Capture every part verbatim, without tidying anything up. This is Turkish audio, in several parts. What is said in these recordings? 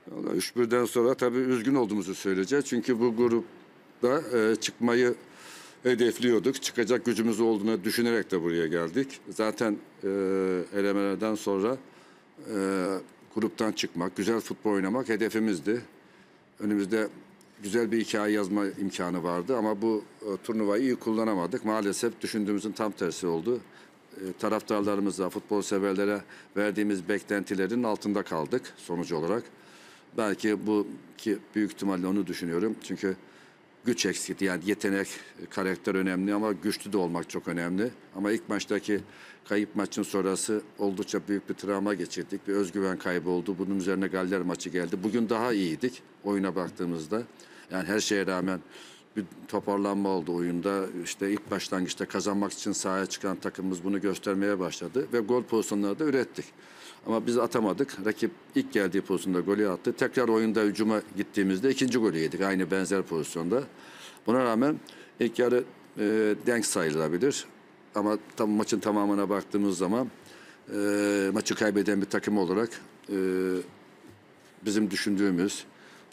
Vallahi üç birden sonra tabii üzgün olduğumuzu söyleyeceğiz. Çünkü bu grupta e, çıkmayı hedefliyorduk. Çıkacak gücümüz olduğunu düşünerek de buraya geldik. Zaten e, elemelerden sonra e, gruptan çıkmak, güzel futbol oynamak hedefimizdi. Önümüzde güzel bir hikaye yazma imkanı vardı ama bu e, turnuvayı iyi kullanamadık. Maalesef düşündüğümüzün tam tersi oldu. E, taraftarlarımıza, futbol severlere verdiğimiz beklentilerin altında kaldık sonuç olarak. Belki bu ki büyük ihtimalle onu düşünüyorum. Çünkü güç eksikti. Yani yetenek, karakter önemli ama güçlü de olmak çok önemli. Ama ilk maçtaki kayıp maçın sonrası oldukça büyük bir travma geçirdik. Bir özgüven kaybı oldu. Bunun üzerine Galler maçı geldi. Bugün daha iyiydik oyuna baktığımızda. Yani her şeye rağmen bir toparlanma oldu oyunda. İşte ilk başlangıçta kazanmak için sahaya çıkan takımımız bunu göstermeye başladı. Ve gol pozisyonları da ürettik. Ama biz atamadık. Rakip ilk geldiği pozisyonda golü attı. Tekrar oyunda hücuma gittiğimizde ikinci golü yedik. Aynı benzer pozisyonda. Buna rağmen ilk yarı e, denk sayılabilir. Ama tam maçın tamamına baktığımız zaman e, maçı kaybeden bir takım olarak e, bizim düşündüğümüz,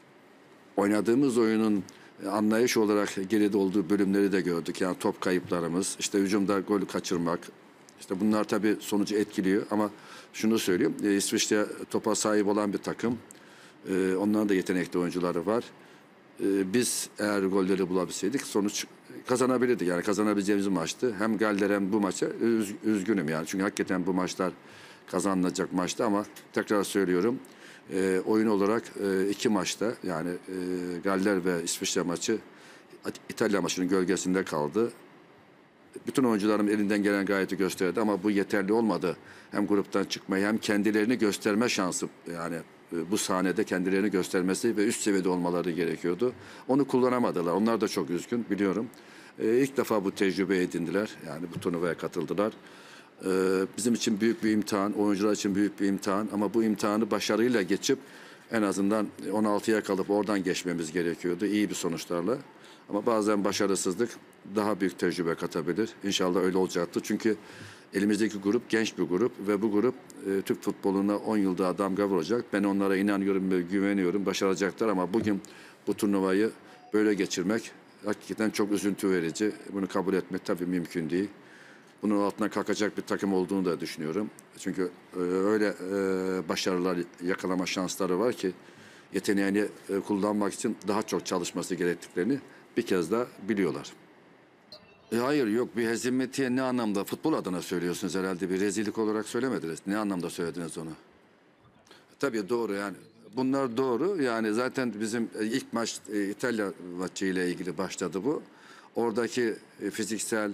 oynadığımız oyunun anlayış olarak geride olduğu bölümleri de gördük. Yani top kayıplarımız, işte hücumda golü kaçırmak, işte bunlar tabii sonucu etkiliyor ama şunu söyleyeyim, e, İsviçre topa sahip olan bir takım. E, onların da yetenekli oyuncuları var. E, biz eğer golleri bulabilseydik sonuç kazanabilirdik. Yani kazanabileceğimiz maçtı. Hem Galler hem bu maça üz, üzgünüm yani. Çünkü hakikaten bu maçlar kazanılacak maçtı ama tekrar söylüyorum. E, oyun olarak e, iki maçta yani e, Galler ve İsviçre maçı İtalya maçının gölgesinde kaldı. Bütün oyuncularım elinden gelen gayreti gösterdi ama bu yeterli olmadı. Hem gruptan çıkmayı hem kendilerini gösterme şansı yani e, bu sahnede kendilerini göstermesi ve üst seviyede olmaları gerekiyordu. Onu kullanamadılar. Onlar da çok üzgün biliyorum. E, ilk defa bu tecrübe edindiler. Yani bu turnuvaya katıldılar. E, bizim için büyük bir imtihan, oyuncular için büyük bir imtihan ama bu imtihanı başarıyla geçip en azından on altıya kalıp oradan geçmemiz gerekiyordu iyi bir sonuçlarla. Ama bazen başarısızlık daha büyük tecrübe katabilir. İnşallah öyle olacaktır. Çünkü elimizdeki grup genç bir grup ve bu grup e, Türk futboluna on yıl daha damga vuracak. Ben onlara inanıyorum ve güveniyorum. Başaracaklar ama bugün bu turnuvayı böyle geçirmek hakikaten çok üzüntü verici. Bunu kabul etmek tabii mümkün değil. Bunun altına kalkacak bir takım olduğunu da düşünüyorum. Çünkü e, öyle e, başarılar yakalama şansları var ki yeteneğini e, kullanmak için daha çok çalışması gerektiklerini bir kez daha biliyorlar. E, hayır yok bir hezimetiye ne anlamda futbol adına söylüyorsunuz herhalde bir rezillik olarak söylemediniz. Ne anlamda söylediniz onu? Tabii doğru yani. Bunlar doğru. Yani zaten bizim e, ilk maç e, İtalya maçı ile ilgili başladı bu. Oradaki e, fiziksel,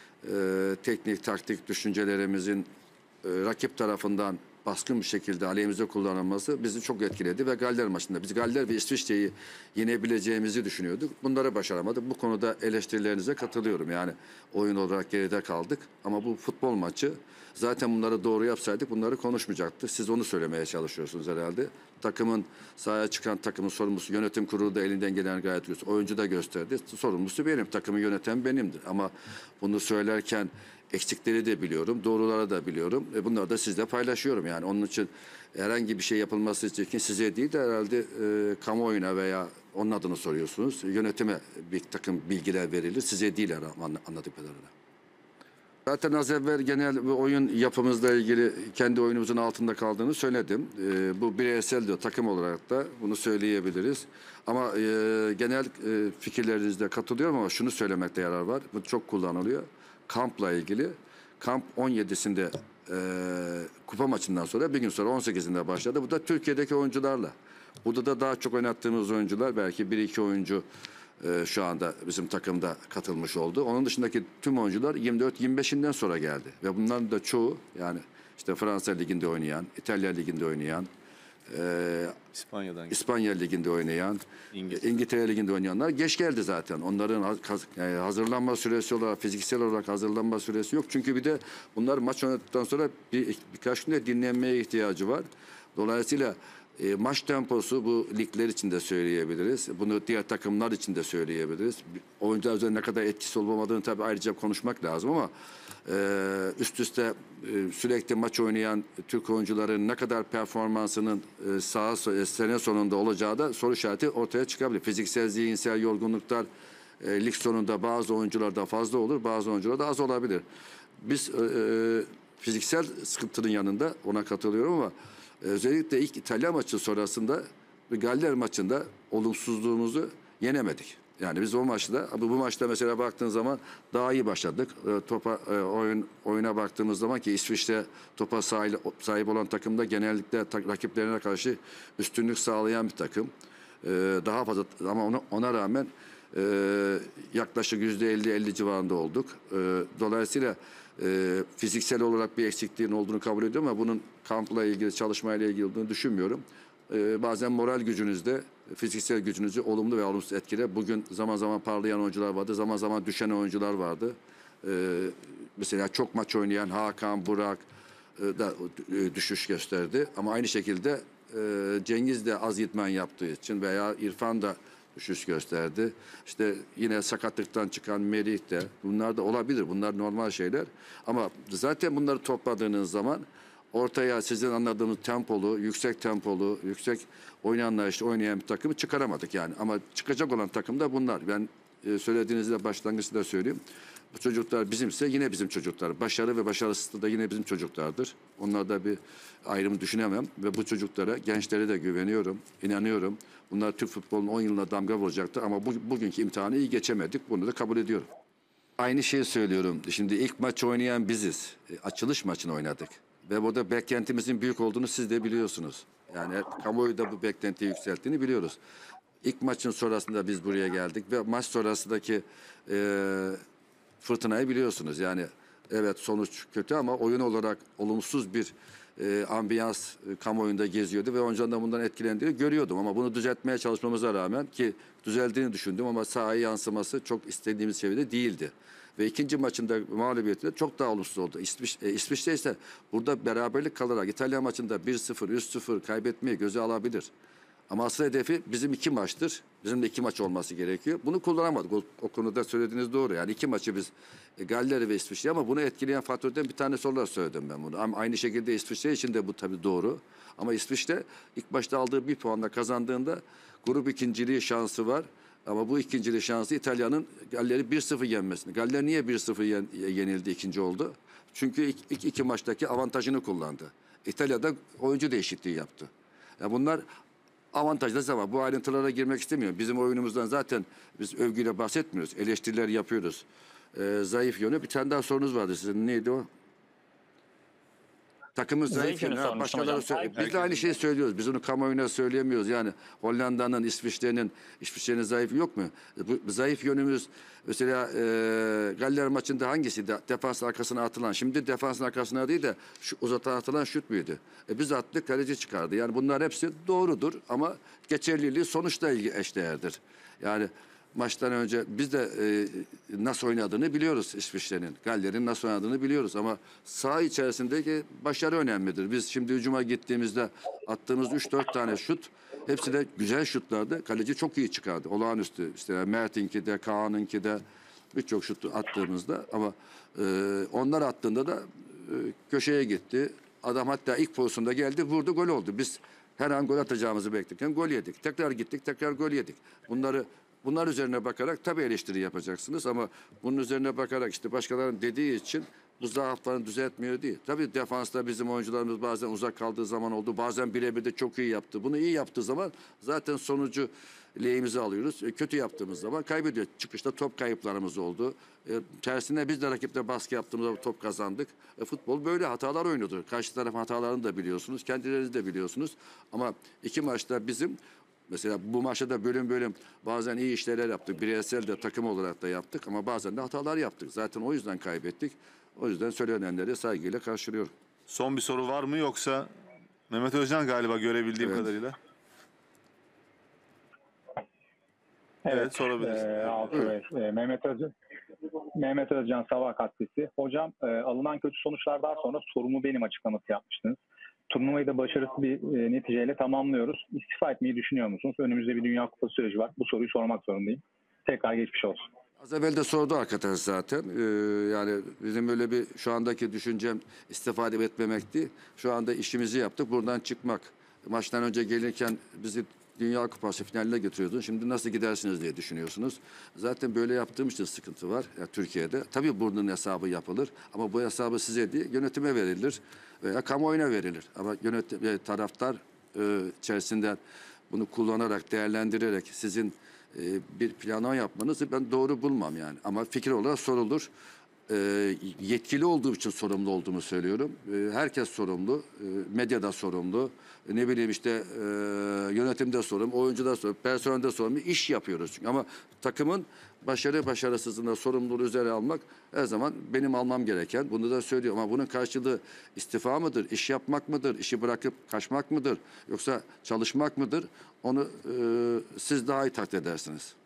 e, teknik, taktik düşüncelerimizin e, rakip tarafından baskın bir şekilde aleyhimize kullanılması bizi çok etkiledi ve Galler maçında biz Galler ve İsviçre'yi yenebileceğimizi düşünüyorduk. Bunları başaramadık. Bu konuda eleştirilerinize katılıyorum. Yani oyun olarak geride kaldık ama bu futbol maçı zaten bunları doğru yapsaydık bunları konuşmayacaktık. Siz onu söylemeye çalışıyorsunuz herhalde. Takımın sahaya çıkan takımın sorumlusu yönetim kurulu da elinden gelen gayet gösterdi. Oyuncu da gösterdi. Sorumlusu benim. Takımı yöneten benimdir. Ama bunu söylerken eksikleri de biliyorum, doğruları da biliyorum. E bunları da sizle paylaşıyorum yani. Onun için herhangi bir şey yapılması için size değil de herhalde e, kamuoyuna veya onun adını soruyorsunuz. Yönetime bir takım bilgiler verilir. Size değil anladığım kadarıyla. Zaten az evvel genel bir oyun yapımızla ilgili kendi oyunumuzun altında kaldığını söyledim. E, bu bireysel de takım olarak da bunu söyleyebiliriz. Ama e, genel e, fikirlerinizle katılıyorum ama şunu söylemekte yarar var. Bu çok kullanılıyor. Kampla ilgili. Kamp on yedisinde e, kupa maçından sonra bir gün sonra on sekizinde başladı. Bu da Türkiye'deki oyuncularla. Burada da daha çok oynattığımız oyuncular belki bir iki oyuncu e, şu anda bizim takımda katılmış oldu. Onun dışındaki tüm oyuncular yirmi dört yirmi beşinden sonra geldi. Ve bunların da çoğu yani işte Fransa Ligi'nde oynayan, İtalya Ligi'nde oynayan, e, İspanya'dan İspanya Ligi'nde oynayan, İngiltere. İngiltere Ligi'nde oynayanlar geç geldi zaten. Onların hazırlanma süresi olarak, fiziksel olarak hazırlanma süresi yok. Çünkü bir de bunlar maç oynadıktan sonra bir, birkaç günde dinlenmeye ihtiyacı var. Dolayısıyla e, maç temposu bu ligler için de söyleyebiliriz. Bunu diğer takımlar için de söyleyebiliriz. Oyuncular üzerinde ne kadar etkisi olup olmadığını tabii ayrıca konuşmak lazım ama Ee, üst üste e, sürekli maç oynayan Türk oyuncuların ne kadar performansının e, saha sene sonunda olacağı da soru işareti ortaya çıkabilir. Fiziksel, zihinsel yorgunluklar e, lig sonunda bazı oyuncularda fazla olur, bazı oyuncularda az olabilir. Biz e, e, fiziksel sıkıntının yanında ona katılıyorum ama özellikle ilk İtalya maçı sonrasında Galler maçında olumsuzluğumuzu yenemedik. Yani biz o maçta, bu maçta mesela baktığın zaman daha iyi başladık. E, topa e, oyun oyuna baktığımız zaman ki İsviçre topa sahip, sahip olan takımda genellikle ta, rakiplerine karşı üstünlük sağlayan bir takım. E, daha fazla ama ona, ona rağmen e, yaklaşık yüzde elli elli civarında olduk. E, dolayısıyla e, fiziksel olarak bir eksikliğin olduğunu kabul ediyorum ama bunun kampla ilgili, çalışmayla ilgili olduğunu düşünmüyorum. Ee, bazen moral gücünüzde, fiziksel gücünüzü olumlu ve olumsuz etkiler. Bugün zaman zaman parlayan oyuncular vardı, zaman zaman düşen oyuncular vardı. Ee, mesela çok maç oynayan Hakan, Burak e, da e, düşüş gösterdi. Ama aynı şekilde e, Cengiz de az idman yaptığı için veya İrfan da düşüş gösterdi. İşte yine sakatlıktan çıkan Merih de, bunlar da olabilir. Bunlar normal şeyler. Ama zaten bunları topladığınız zaman ortaya sizin anladığınız tempolu, yüksek tempolu, yüksek oyun anlayışlı oynayan bir takımı çıkaramadık yani. Ama çıkacak olan takım da bunlar. Ben e, söylediğinizde başlangıçta da söyleyeyim. Bu çocuklar bizimse yine bizim çocuklar. Başarı ve başarısız da yine bizim çocuklardır. Onlarda bir ayrım düşünemem. Ve bu çocuklara, gençlere de güveniyorum, inanıyorum. Bunlar Türk futbolunun on yılına damga vuracaktır. Ama bu, bugünkü imtihanı iyi geçemedik. Bunu da kabul ediyorum. Aynı şeyi söylüyorum. Şimdi ilk maç oynayan biziz. E, açılış maçını oynadık. Ve burada beklentimizin büyük olduğunu siz de biliyorsunuz. Yani kamuoyu da bu beklentiyi yükselttiğini biliyoruz. İlk maçın sonrasında biz buraya geldik ve maç sonrasındaki e, fırtınayı biliyorsunuz. Yani evet sonuç kötü ama oyun olarak olumsuz bir e, ambiyans e, kamuoyunda geziyordu ve oyuncuların da bundan etkilendiğini görüyordum. Ama bunu düzeltmeye çalışmamıza rağmen ki düzeldiğini düşündüm ama sahaya yansıması çok istediğimiz seviyede değildi. Ve ikinci maçında mağlubiyeti de çok daha olumsuz oldu. İsviç, e, İsviçre ise burada beraberlik kalarak İtalya maçında bir sıfır, üç sıfır kaybetmeyi göze alabilir. Ama asıl hedefi bizim iki maçtır. Bizim de iki maç olması gerekiyor. Bunu kullanamadık. O, o konuda söylediğiniz doğru. Yani iki maçı biz e, Galler'i ve İsviçre ama bunu etkileyen faktörden bir tanesi olarak söyledim ben bunu. Ama aynı şekilde İsviçre için de bu tabii doğru. Ama İsviçre ilk başta aldığı bir puanla kazandığında grup ikinciliği şansı var. Ama bu ikinciliği şansı İtalya'nın Galler'i bir sıfır yenmesini. Galler niye bir sıfır yen, yenildi, ikinci oldu? Çünkü ilk, ilk iki maçtaki avantajını kullandı. İtalya'da oyuncu değişikliği yaptı. Ya bunlar avantajlı ama bu ayrıntılara girmek istemiyorum. Bizim oyunumuzdan zaten biz övgüyle bahsetmiyoruz. Eleştiriler yapıyoruz. Ee, zayıf yönü. Bir tane daha sorunuz vardı sizin. Neydi o? Takımın zayıf Zayıf yönü yönü. Ha, sormuştum başkaları hocam. söyle- Herkes- Biz de aynı şeyi söylüyoruz. Biz onu kamuoyuna söyleyemiyoruz. Yani Hollanda'nın, İsviçre'nin, İsviçre'nin zayıf yok mu? Bu, bu zayıf yönümüz mesela e, Galler maçında hangisi? De, defans arkasına atılan. Şimdi defansın arkasına değil de şu uzatan atılan şut müydü? E, biz attık, kaleci çıkardı. Yani bunlar hepsi doğrudur ama geçerliliği sonuçla ilgili eşdeğerdir. Yani maçtan önce biz de e, nasıl oynadığını biliyoruz İsviçre'nin. Galler'in nasıl oynadığını biliyoruz ama saha içerisindeki başarı önemlidir. Biz şimdi hücuma gittiğimizde attığımız üç dört tane şut hepsi de güzel şutlardı. Kaleci çok iyi çıkardı. Olağanüstü. İşte Mert'inki de, Kaan'ınki de birçok şut attığımızda ama e, onlar attığında da e, köşeye gitti. Adam hatta ilk pozisyonda geldi, vurdu, gol oldu. Biz her an gol atacağımızı beklerken gol yedik. Tekrar gittik, tekrar gol yedik. Bunları Bunlar üzerine bakarak tabii eleştiri yapacaksınız ama bunun üzerine bakarak işte başkalarının dediği için bu zaaflarını düzeltmiyor değil. Tabii defansta bizim oyuncularımız bazen uzak kaldığı zaman oldu. Bazen birebir de çok iyi yaptı. Bunu iyi yaptığı zaman zaten sonucu lehimize alıyoruz. E, kötü yaptığımız zaman kaybediyor. Çıkışta top kayıplarımız oldu. E, tersine biz de rakiple baskı yaptığımızda top kazandık. E, futbol böyle hatalar oynuyordur. Karşı tarafın hatalarını da biliyorsunuz. Kendileriniz de biliyorsunuz. Ama iki maçta bizim mesela bu maçta da bölüm bölüm bazen iyi işler yaptık. Bireysel de takım olarak da yaptık ama bazen de hatalar yaptık. Zaten o yüzden kaybettik. O yüzden söylenenleri saygıyla karşılıyorum. Son bir soru var mı yoksa Mehmet Özcan galiba görebildiğim Evet. kadarıyla. Evet, Evet, sorabilirsin. e, Altı Bey, e, Mehmet Özcan, Mehmet Özcan Sabah Gazetesi. Hocam e, alınan kötü sonuçlardan sonra sorumlu benim açıklaması yapmıştınız. Turnuvayı da başarısız bir e, neticeyle tamamlıyoruz. İstifa etmeyi düşünüyor musunuz? Önümüzde bir Dünya Kupası süreci var. Bu soruyu sormak zorundayım. Tekrar geçmiş olsun. Az evvel de sordu arkadaş zaten. Ee, yani bizim öyle bir şu andaki düşüncem istifade etmemekti. Şu anda işimizi yaptık. Buradan çıkmak. Maçtan önce gelirken bizi Dünya Kupası finaline götürüyordu. Şimdi nasıl gidersiniz diye düşünüyorsunuz. Zaten böyle yaptığım için sıkıntı var ya Türkiye'de. Tabii bunun hesabı yapılır ama bu hesabı size değil yönetime verilir veya kamuoyuna verilir. Ama yönetim e, taraftar e, içerisinden bunu kullanarak, değerlendirerek sizin e, bir planlama yapmanızı ben doğru bulmam yani. Ama fikir olarak sorulur. E, yetkili olduğu için sorumlu olduğumu söylüyorum. E, herkes sorumlu. E, medyada sorumlu. E, ne bileyim işte e, yönetimde sorumlu, oyuncuda sorumlu, personelde sorumlu. İş yapıyoruz çünkü. Ama takımın başarı başarısızlığında sorumluluğu üzerine almak her zaman benim almam gereken. Bunu da söylüyorum. Ama bunun karşılığı istifa mıdır, iş yapmak mıdır, işi bırakıp kaçmak mıdır, yoksa çalışmak mıdır? Onu e, siz daha iyi takdir edersiniz.